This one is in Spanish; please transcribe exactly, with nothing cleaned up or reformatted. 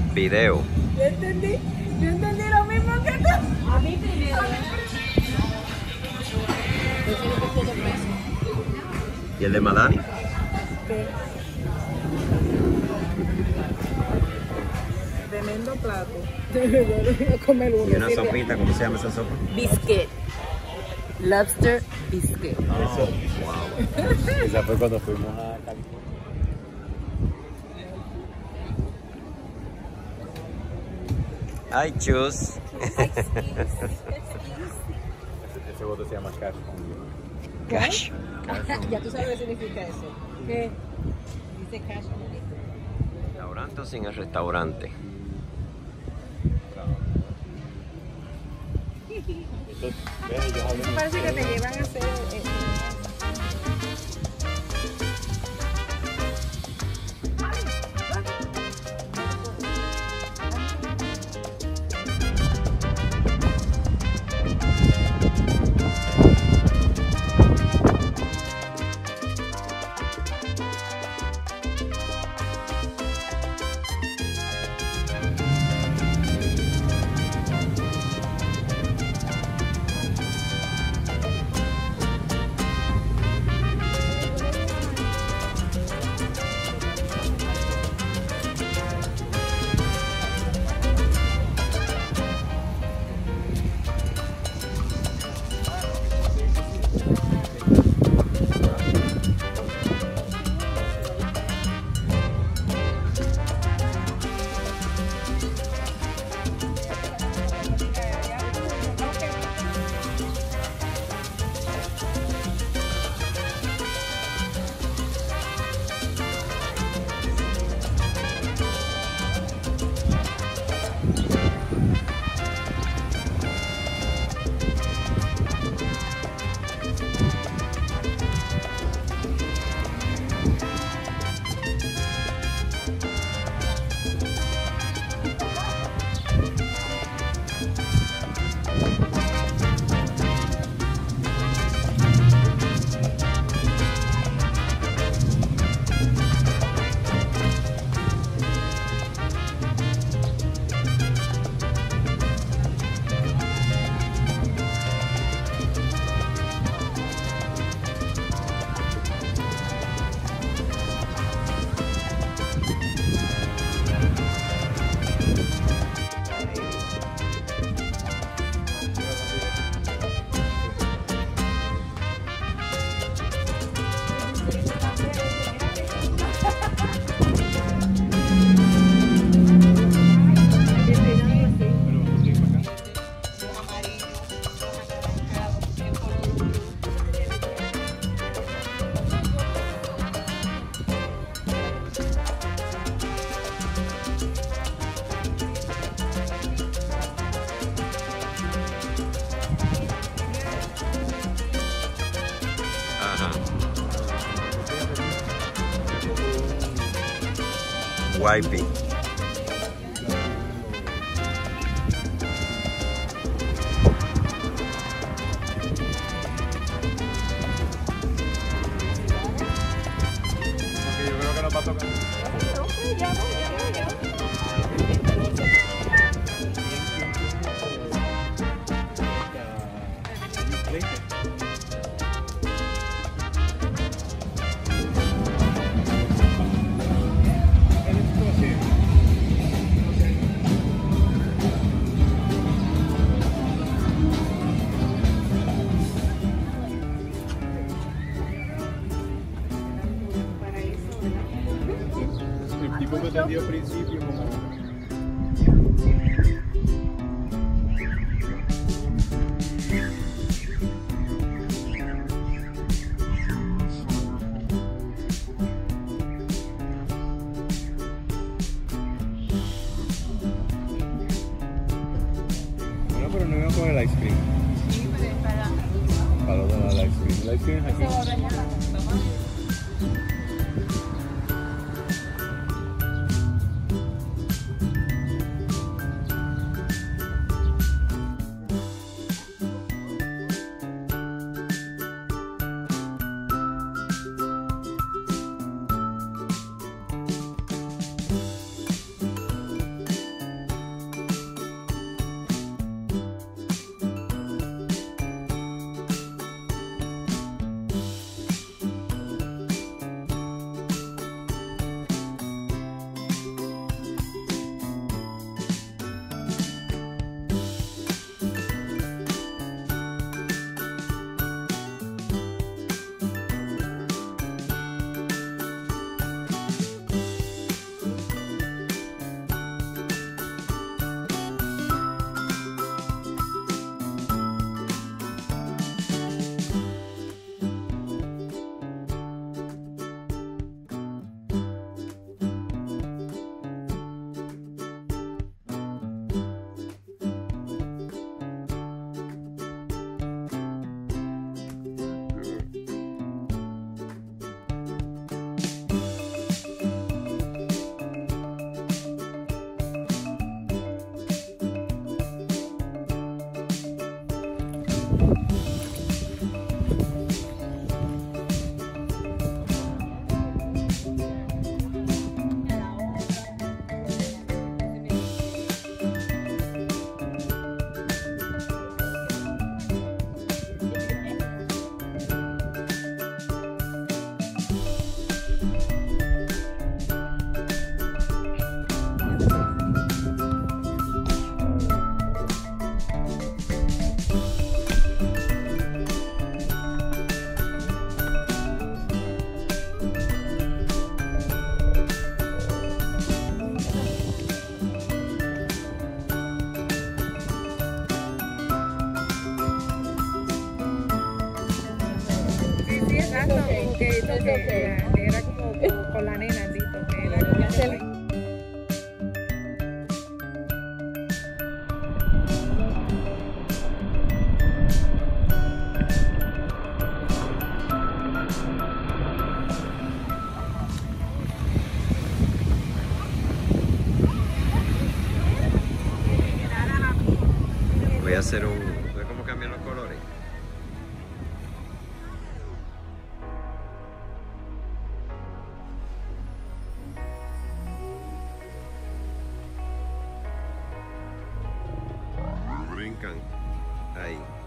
Video. Yo entendí, yo entendí lo mismo que tú. A mí primero. ¿Y el de Madani? ¿Qué? Tremendo plato. Yo comer uno. Y una sopita, ¿cómo se llama esa sopa? Biscuit. Lobster biscuit. Oh, wow. Esa fue cuando fuimos a California. Ay, chus. Ese, ese bote se llama cash. Cash. Ya tú sabes qué significa eso. ¿Qué? Dice cash. ¿Restaurante o sin el restaurante? Entonces, ve, ellos hablan Parece que te llevan a hacer... Eh, Wiping. Yo creo que nos va a tocar. El tipo me entendió al principio como... Bueno, pero no iba con el ice cream. Sí, pero es para... Para lo del ice cream. El ice cream es aquí. Exacto, okay. como que, It's que okay. era, que era como, como con la nena, Tito, que era como Es el- que- Voy a hacer un... ¿Ves cómo cambian los colores? Brincan. Ahí.